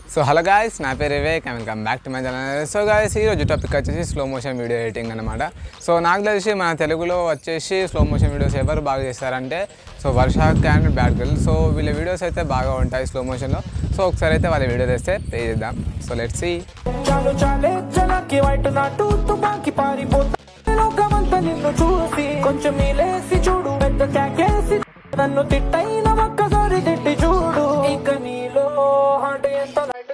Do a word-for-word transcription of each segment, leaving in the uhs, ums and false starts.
So hello guys, నా పేరు Vivek and welcome back to my channel. So guys, ఈరోజు topic వచ్చేసి స్లో మోషన్ వీడియో ఎడిటింగ్ అనమాట. So నాకు తెలిసి మన తెలుగులో వచ్చేసి స్లో మోషన్ వీడియోస్ ఎవరు బాగా చేస్తారంటే so Varshak and bad girl. So వీళ్ళ వీడియోస్ అయితే బాగా ఉంటాయి స్లో మోషన్లో. సో ఒకసారి అయితే వాళ్ళ వీడియో తెస్తే ప్లే చేద్దాం. So let's see. కొంచెం చూడు పెద్ద చాకేసి నన్ను తిట్టైన ఒక్కసారి తిట్టి చూడు ఇక నీలో అంటే ఎంత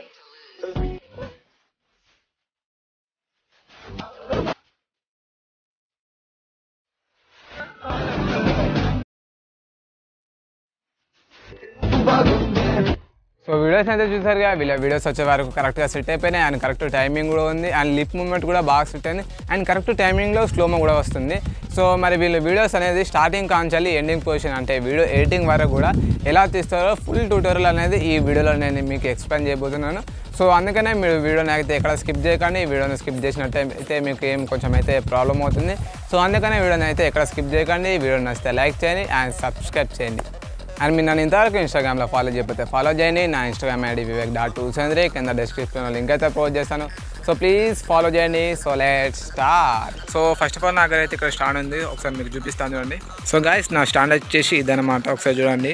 సో వీడియోస్ అయితే చూసారుగా. వీళ్ళ వీడియోస్ వచ్చే వరకు కరెక్ట్గా సెట్ అయిపోయినాయి అండ్ కరెక్ట్ టైమింగ్ కూడా ఉంది అండ్ లిప్ మూమెంట్ కూడా బాగా సెట్ అయింది అండ్ కరెక్ట్ టైమింగ్లో స్లోమో కూడా వస్తుంది. సో మరి వీళ్ళ వీడియోస్ అనేది స్టార్టింగ్ కాంచాలి ఎండింగ్ పొజిషన్ అంటే వీడియో ఎడిటింగ్ వరకు కూడా ఎలా తీస్తారో ఫుల్ ట్యూటోరియల్ అనేది ఈ వీడియోలో నేను మీకు ఎక్స్ప్లెయిన్ చేయబోతున్నాను. సో అందుకనే మీరు వీడియోని అయితే ఎక్కడ స్కిప్ చేయకండి. ఈ వీడియోని స్కిప్ చేసినట్టయితే మీకు ఏం కొంచెం అయితే ప్రాబ్లం అవుతుంది. సో అందుకనే వీడియోని అయితే ఎక్కడ స్కిప్ చేయకండి. వీడియోని నచ్చితే లైక్ చేయండి అండ్ సబ్స్క్రైబ్ చేయండి. అండ్ మీరు నన్ను ఇంతవరకు ఇన్స్టాగ్రామ్లో ఫాలో చేయకపోతే ఫాలో చేయండి. నా Instagram ID Vivek dot two seven three కింద డిస్క్రిప్షన్లో లింక్ అయితే ప్రొవైడ్ చేస్తాను. సో ప్లీజ్ ఫాలో చేయండి. So let's start. So first of all నా దగ్గర అయితే ఇక్కడ స్టాండ్ ఉంది, ఒకసారి మీకు చూపిస్తాను చూడండి. సో గాయస్, నా స్టాండ్ వచ్చేసి ఇదన్నమాట, ఒకసారి చూడండి.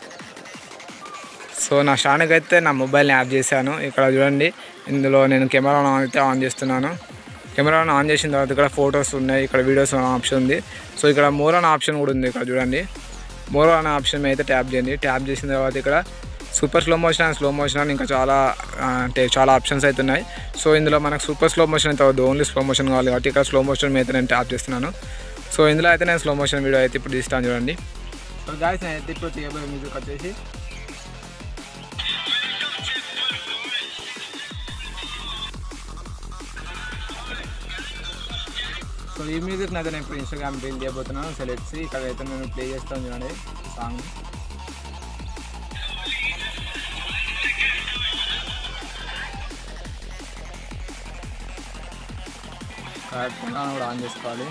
సో నా స్టాండ్కి అయితే నా మొబైల్ని యాడ్ చేశాను. ఇక్కడ చూడండి, ఇందులో నేను కెమెరా అయితే ఆన్ చేస్తున్నాను. కెమెరాను ఆన్ చేసిన తర్వాత ఇక్కడ ఫొటోస్ ఉన్నాయి, ఇక్కడ వీడియోస్ ఆప్షన్ ఉంది. సో ఇక్కడ మోర్ అనే ఆప్షన్ కూడా ఉంది. ఇక్కడ చూడండి, మోర్ అనే ఆప్షన్ అయితే ట్యాప్ చేయండి. ట్యాప్ చేసిన తర్వాత ఇక్కడ super slow motion and slow motion అని ఇంకా చాలా అంటే చాలా ఆప్షన్స్ అయితే ఉన్నాయి. సో ఇందులో మనకు సూపర్ స్లో మోషన్ అయితే వద్దు, ఓన్లీ స్లో మోషన్ కావాలి కాబట్టి ఇక్కడ స్లో మోషన్ మీద నేను ట్యాప్ చేస్తున్నాను. సో ఇందులో అయితే నేను స్లో మోషన్ వీడియో అయితే ఇప్పుడు తీస్తాను చూడండి. సో గాయ్స్, నేను అయితే ఇప్పుడు తీయబోయే మ్యూజిక్ వచ్చేసి సో ఈ మ్యూజిక్ అయితే నేను ఇప్పుడు ఇన్స్టాగ్రామ్ రీల్ చేయబోతున్నాను. So let's see. ఇక్కడ అయితే నేను ప్లే చేస్తాను చూడండి సాంగ్. కరెక్ట్గా కూడా ఆన్ చేసుకోవాలి.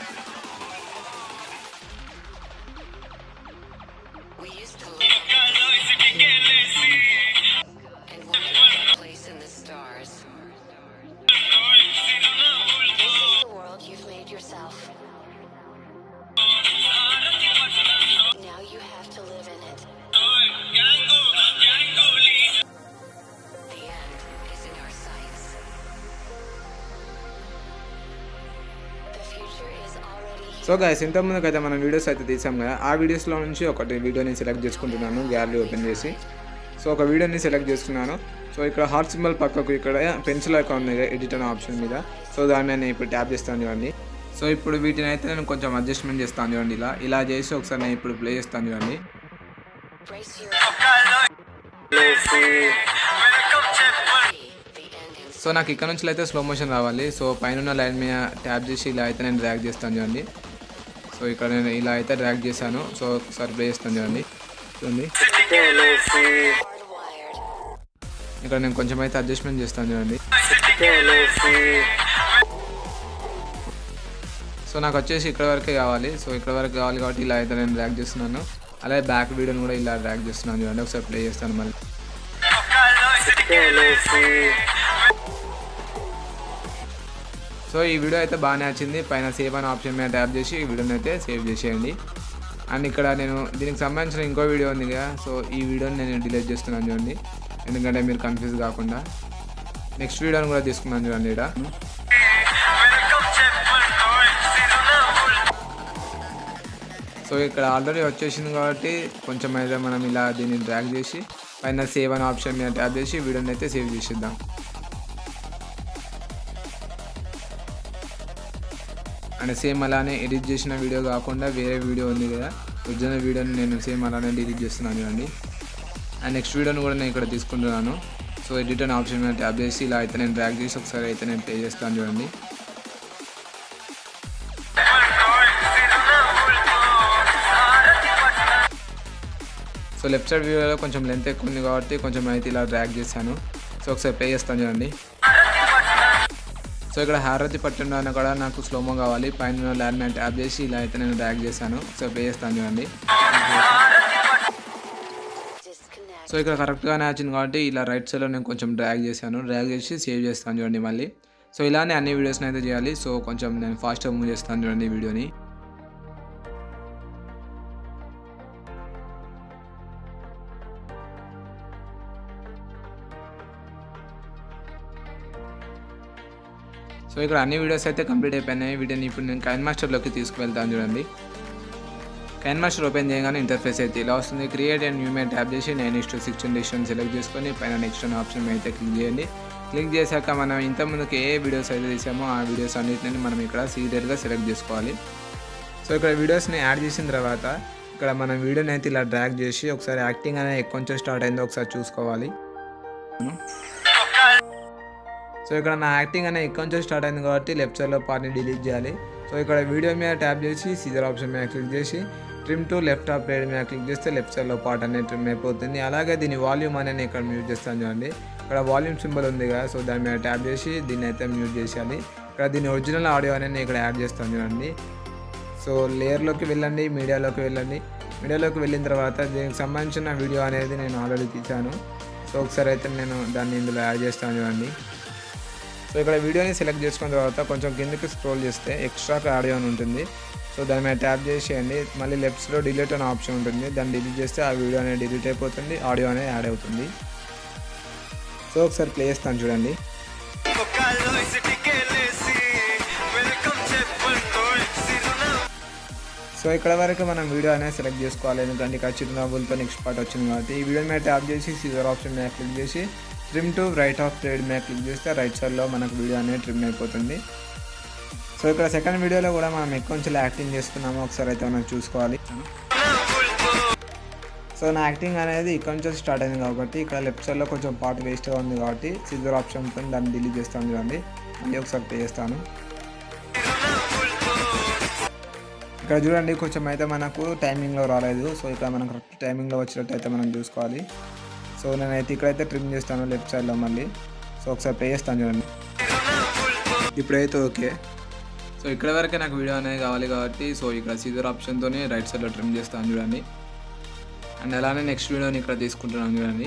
సో గైస్, ఇంతకుముందుకు అయితే మనం వీడియోస్ అయితే తీసాం కదా, ఆ వీడియోస్లో నుంచి ఒకటి వీడియోని సెలెక్ట్ చేసుకుంటున్నాను గ్యాలరీ ఓపెన్ చేసి. సో ఒక వీడియోని సెలెక్ట్ చేసుకున్నాను. సో ఇక్కడ హార్ట్ సింబల్ పక్కకు ఇక్కడ పెన్సిల్ ఐకాన్ ఉంది ఎడిట్ అనే ఆప్షన్ మీద. సో దాన్ని నేను ఇప్పుడు ట్యాప్ చేస్తాను చూడండి. సో ఇప్పుడు వీటిని అయితే నేను కొంచెం అడ్జస్ట్మెంట్ చేస్తాను చూడండి. ఇలా ఇలా చేసి ఒకసారి నేను ఇప్పుడు ప్లే చేస్తాను చూడండి. సో నాకు ఇక్కడ నుంచి అయితే స్లో మోషన్ రావాలి. సో పైన లైన్ మీద ట్యాప్ చేసి ఇలా అయితే నేను డ్రాగ్ చేస్తాను చూడండి. సో ఇక్కడ నేను ఇలా అయితే డ్రాగ్ చేశాను. సో ఒకసారి ప్లే చేస్తాను చూడండి చూడండి ఇక్కడ నేను కొంచెం అయితే అడ్జస్ట్మెంట్ చేస్తాను చూడండి. సో నాకు వచ్చేసి ఇక్కడ వరకే కావాలి. సో ఇక్కడ వరకు కావాలి కాబట్టి ఇలా అయితే నేను డ్రాగ్ చేస్తున్నాను. అలాగే బ్యాక్ వీడియోని కూడా ఇలా డ్రాగ్ చేస్తున్నాను చూడండి. ఒకసారి ప్లే చేస్తాను మళ్ళీ. సో ఈ వీడియో అయితే బాగానే వచ్చింది. పైన సేవ్ అనే ఆప్షన్ మీద ట్యాప్ చేసి ఈ వీడియోని అయితే సేవ్ చేసేయండి. అండ్ ఇక్కడ నేను దీనికి సంబంధించిన ఇంకో వీడియో ఉంది కదా, సో ఈ వీడియోని నేను డిలీట్ చేస్తున్నాను చూడండి, ఎందుకంటే మీరు కన్ఫ్యూజ్ కాకుండా. నెక్స్ట్ వీడియోని కూడా తీసుకున్నాను చూడండి. ఇక్కడ సో ఇక్కడ ఆల్రెడీ వచ్చేసింది కాబట్టి కొంచెం అయితే మనం ఇలా దీన్ని డ్రాగ్ చేసి పైన సేవ్ అనే ఆప్షన్ మీద ట్యాప్ చేసి వీడియోని అయితే సేవ్ చేసేద్దాం. అండ్ సేమ్ అలానే ఎడిట్ చేసిన వీడియో కాకుండా వేరే వీడియో ఉంది కదా, ఒరిజినల్ వీడియోని నేను సేమ్ అలానే డిలీట్ చేస్తున్నాను చూడండి. అండ్ నెక్స్ట్ వీడియోని కూడా నేను ఇక్కడ తీసుకుంటున్నాను. సో ఎడిట్ అనే ఆప్షన్ మీద ట్యాప్ చేసి ఇలా అయితే నేను డ్రాగ్ చేసి ఒకసారి అయితే నేను ప్లే చేస్తాను చూడండి. సో లెఫ్ట్ సైడ్ వీడియోలో కొంచెం లెంత్ ఎక్కువ ఉంది కాబట్టి కొంచెం అయితే ఇలా డ్రాగ్ చేశాను. సో ఒకసారి ప్లే చేస్తాను చూడండి. సో ఇక్కడ హారతి పట్టణ కూడా నాకు స్లోమో కావాలి. పైన ల్యాండ్ మ్యాన్ ట్యాప్ చేసి ఇలా అయితే నేను డ్రాగ్ చేశాను. సో ప్లే చేస్తాను చూడండి. సో ఇక్కడ కరెక్ట్గానే వచ్చింది కాబట్టి ఇలా రైట్ సైడ్లో నేను కొంచెం డ్రాగ్ చేశాను, డ్రాగ్ చేసి సేవ్ చేస్తాను చూడండి మళ్ళీ. సో ఇలానే అన్ని వీడియోస్ని అయితే చేయాలి. సో కొంచెం నేను ఫాస్ట్గా మూవ్ చేస్తాను చూడండి వీడియోని. సో ఇక్కడ అన్ని వీడియోస్ అయితే కంప్లీట్ అయిపోయినాయి. వీటిని ఇప్పుడు నేను కైన్ మాస్టర్లోకి తీసుకువెళ్తాను చూడండి. కైన్ మాస్టర్ ఓపెన్ చేయగానే ఇంటర్ఫేస్ అయితే ఇలా వస్తుంది. క్రియేట్ అండ్ న్యూ మే ట్యాప్ చేసి nine is to sixteen distance select చేసుకొని పైన నెక్స్ట్ అనే ఆప్షన్ అయితే క్లిక్ చేయండి. క్లిక్ చేశాక మనం ఇంతకుముందుకు ఏ వీడియోస్ అయితే తీసామో ఆ వీడియోస్ అన్నిటిని మనం ఇక్కడ సీరియల్గా సెలెక్ట్ చేసుకోవాలి. సో ఇక్కడ వీడియోస్ని యాడ్ చేసిన తర్వాత ఇక్కడ మనం వీడియోని అయితే ఇలా డ్రాగ్ చేసి ఒకసారి యాక్టింగ్ అనేది ఎక్కువ కొంచెం స్టార్ట్ అయిందో ఒకసారి చూసుకోవాలి. సో ఇక్కడ నా యాక్టింగ్ అనేది ఎక్కువ కొంచెం స్టార్ట్ అయింది కాబట్టి లెఫ్ట్ సైడ్లో పార్ట్ని డిలీట్ చేయాలి. సో ఇక్కడ వీడియో మీద ట్యాప్ చేసి సీజర్ ఆప్షన్ మీద క్లిక్ చేసి trim to left of playhead మీద క్లిక్ చేస్తే లెఫ్ట్ సైడ్లో పార్ట్ అనేది ట్రిమ్ అయిపోతుంది. అలాగే దీని వాల్యూమ్ అనేది ఇక్కడ మ్యూట్ చేస్తాను చూడండి. ఇక్కడ వాల్యూమ్ సింబల్ ఉంది కదా, సో దాని మీద ట్యాప్ చేసి దీన్ని అయితే మ్యూట్ చేసేయాలి. ఇక్కడ దీని ఒరిజినల్ ఆడియో అనేది ఇక్కడ యాడ్ చేస్తాను చూడండి. సో లేయర్లోకి వెళ్ళండి, మీడియాలోకి వెళ్ళండి. మీడియాలోకి వెళ్ళిన తర్వాత దీనికి సంబంధించిన వీడియో అనేది నేను ఆల్రెడీ తీసాను. సో ఒకసారి అయితే నేను దాన్ని ఇందులో యాడ్ చేస్తాను చూడండి. సో ఇక్కడ వీడియోని సెలెక్ట్ చేసుకున్న తర్వాత కొంచెం కిందకి స్క్రోల్ చేస్తే ఎక్స్ట్రా ఆడియో అని ఉంటుంది. సో దాని మీద ట్యాప్ చేసేయండి. మళ్ళీ లెఫ్ట్స్లో డిలీట్ అనే ఆప్షన్ ఉంటుంది. దాన్ని డిలీట్ చేస్తే ఆ వీడియో అనేది డిలీట్ అయిపోతుంది, ఆడియో అనేది యాడ్ అవుతుంది. సో ఒకసారి ప్లే చేస్తాను చూడండి. సో ఇక్కడ వరకు మనం వీడియో అనేది సెలెక్ట్ చేసుకోవాలి, ఎందుకంటే ఇక్కడ చిరునవ్వులతో నెక్స్ట్ పార్ట్ వచ్చింది కాబట్టి. ఈ వీడియో మీద ట్యాప్ చేసి సీజర్ ఆప్షన్ మీద క్లిక్ చేసి trim to right of playhead మీద క్లిక్ చేస్తే రైట్ సైడ్లో మనకు వీడియో అనేది ట్రిమ్ అయిపోతుంది. సో ఇక్కడ సెకండ్ వీడియోలో కూడా మనం ఎక్కువ కొంచెం యాక్టింగ్ చేస్తున్నాము, ఒకసారి అయితే మనం చూసుకోవాలి. సో నా యాక్టింగ్ అనేది ఇక్కడ నుంచి స్టార్ట్ అయింది కాబట్టి ఇక్కడ లెఫ్ట్ సైడ్లో కొంచెం పార్ట్ వేస్ట్గా ఉంది కాబట్టి సీజర్ ఆప్షన్తో దాన్ని డిలీట్ చేస్తాను చూడండి. మళ్ళీ ఒకసారి ప్లే చేస్తాను. ఇక్కడ చూడండి కొంచెం అయితే మనకు టైమింగ్లో రాలేదు. సో ఇక్కడ మనం కరెక్ట్ టైమింగ్లో వచ్చినట్టు అయితే మనం చూసుకోవాలి. సో నేనైతే ఇక్కడైతే ట్రిమ్ చేస్తాను లెఫ్ట్ సైడ్లో మళ్ళీ. సో ఒకసారి ప్లే చేస్తాను చూడండి. ఇప్పుడైతే ఓకే. సో ఇక్కడ వరకే నాకు వీడియో అనేది కావాలి కాబట్టి సో ఇక్కడ సీజర్ ఆప్షన్తోనే రైట్ సైడ్లో ట్రిమ్ చేస్తాను చూడండి. అండ్ అలానే నెక్స్ట్ వీడియోని ఇక్కడ తీసుకుంటున్నాను చూడండి.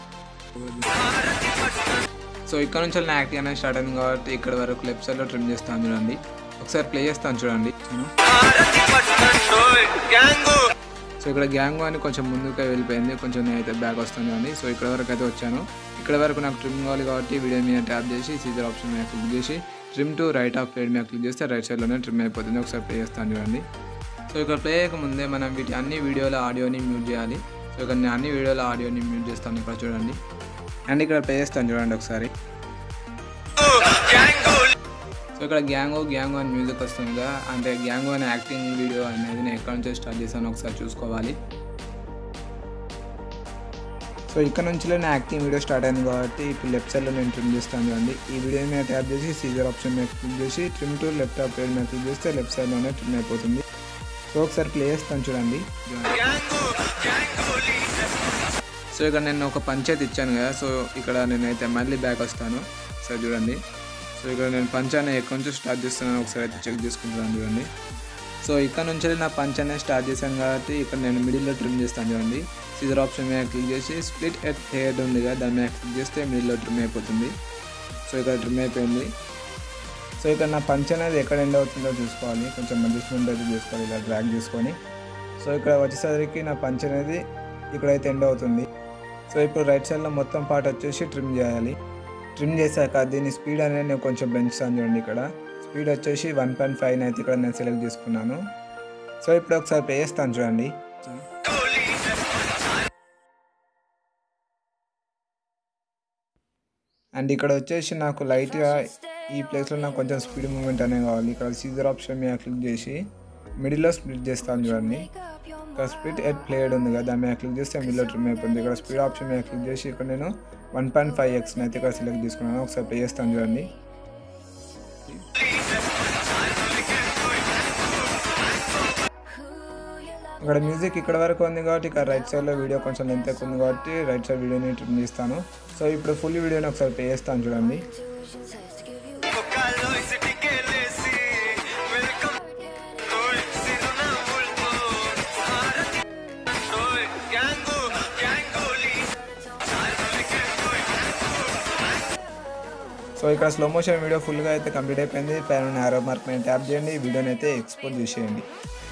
సో ఇక్కడ నుంచి నా యాక్టింగ్ అనేది స్టార్ట్ అయింది కాబట్టి ఇక్కడ వరకు లెఫ్ట్ సైడ్లో ట్రిమ్ చేస్తాను చూడండి. ఒకసారి ప్లే చేస్తాను చూడండి. సో ఇక్కడ గ్యాంగ్ అని కొంచెం ముందుగా వెళ్ళిపోయింది, కొంచెం నేనైతే బ్యాక్ వస్తాను చూడండి. సో ఇక్కడ వరకు అయితే వచ్చాను. ఇక్కడ వరకు నాకు ట్రిమ్ కావాలి కాబట్టి వీడియో మీద ట్యాప్ చేసి సీజర్ ఆప్షన్ మీద క్లిక్ చేసి trim to right of playhead మీద క్లిక్ చేస్తే రైట్ సైడ్లోనే ట్రిమ్ అయిపోతుంది. ఒకసారి ప్లే చేస్తాను చూడండి. సో ఇక్కడ ప్లే చేయకముందే మనం వీటి అన్ని వీడియోల ఆడియోని మ్యూట్ చేయాలి. సో ఇక్కడ నేను అన్ని వీడియోల ఆడియోని మ్యూట్ చేస్తాను ఇక్కడ చూడండి. అండ్ ఇక్కడ ప్లే చేస్తాను చూడండి ఒకసారి. సో ఇక్కడ గ్యాంగో గ్యాంగో అని మ్యూజిక్ వస్తుందిగా, అంటే గ్యాంగో అనే యాక్టింగ్ వీడియో అనేది నేను ఎక్కడ నుంచి స్టార్ట్ చేశాను ఒకసారి చూసుకోవాలి. సో ఇక్కడ నుంచి నేను యాక్టింగ్ వీడియో స్టార్ట్ అయింది కాబట్టి ఇప్పుడు లెఫ్ట్ సైడ్లో నేను ట్రిమ్ చేస్తాను చూడండి. ఈ వీడియో మీద ట్యాప్ చేసి సీజర్ ఆప్షన్ మీద క్లిక్ చేసి trim to left of playhead మీద క్లిక్ చేస్తే లెఫ్ట్ సైడ్లోనే ట్రిమ్ అయిపోతుంది. సో ఒకసారి ప్లే చేస్తాను చూడండి. సో ఇక్కడ నేను ఒక పంచాయతీ ఇచ్చాను కదా, సో ఇక్కడ నేనైతే మళ్ళీ బ్యాక్ వస్తాను. సో చూడండి. సో ఇక్కడ నేను పంచ్ అనేది ఎక్కడి నుంచి స్టార్ట్ చేస్తున్నాను ఒకసారి అయితే చెక్ చేసుకుంటున్నాను చూడండి. సో ఇక్కడ నుంచి నా పంచ్ అనేది స్టార్ట్ చేశాను కాబట్టి ఇక్కడ నేను మిడిల్లో ట్రిమ్ చేస్తాను చూడండి. సీజర్ ఆప్షన్ మీద క్లిక్ చేసి స్ప్లిట్ ఎట్ హెడ్ ఉంది కదా, దాని మీద క్లిక్ చేస్తే మిడిల్లో ట్రిమ్ అయిపోతుంది. సో ఇక్కడ ట్రిమ్ అయిపోయింది. సో ఇక్కడ నా పంచ్ అనేది ఎక్కడ ఎండ్ అవుతుందో చూసుకోవాలి, కొంచెం అడ్జస్ట్మెంట్ అయితే చేసుకోవాలి ఇలా డ్రాగ్ చేసుకొని. సో ఇక్కడ వచ్చేసరికి నా పంచ్ అనేది ఇక్కడైతే ఎండ్ అవుతుంది. సో ఇప్పుడు రైట్ సైడ్లో మొత్తం పార్ట్ వచ్చేసి ట్రిమ్ చేయాలి. ట్రిమ్ చేశాక దీని స్పీడ్ అనేది నేను కొంచెం పెంచుతాను చూడండి. ఇక్కడ స్పీడ్ వచ్చేసి వన్ పాయింట్ ఫైవ్ అయితే ఇక్కడ నేను సెలెక్ట్ చేసుకున్నాను. సో ఇప్పుడు ఒకసారి ప్లే చేస్తాను చూడండి. అండ్ ఇక్కడ వచ్చేసి నాకు లైట్గా ఈ ప్లేస్లో నాకు కొంచెం స్పీడ్ మూమెంట్ అనేది కావాలి. ఇక్కడ సీజర్ ఆప్షన్ మీద క్లిక్ చేసి మిడిల్లో స్ప్లిట్ చేస్తాను చూడండి. ఇక్కడ స్ప్లిట్ ఎట్ ప్లేడ్ ఉంది కదా, దాని మీద క్లిక్ చేస్తే మిడిల్లో ట్రిమ్ అయిపోతుంది. ఇక్కడ స్పీడ్ ఆప్షన్ మీద క్లిక్ చేసి ఇక్కడ నేను వన్ పాయింట్ ఫైవ్ ఎక్స్ని అయితే ఇక్కడ సెలెక్ట్ చేసుకున్నాను. ఒకసారి ప్లే చేస్తాను చూడండి. ఇక్కడ మ్యూజిక్ ఇక్కడ వరకు ఉంది కాబట్టి ఇక్కడ రైట్ సైడ్లో వీడియో కొంచెం లెంత్ ఎక్కువ ఉంది కాబట్టి రైట్ సైడ్ వీడియోని ట్రిమ్ చేస్తాను. సో ఇప్పుడు ఫుల్ వీడియోని ఒకసారి ప్లే చేస్తాను చూడండి. సో ఇక్కడ స్లో మోషన్ వీడియో ఫుల్గా అయితే కంప్లీట్ అయిపోయింది. పైన యారో మార్క్ మీద ట్యాప్ చేయండి, వీడియోని అయితే ఎక్స్పోర్ట్ చేసేయండి.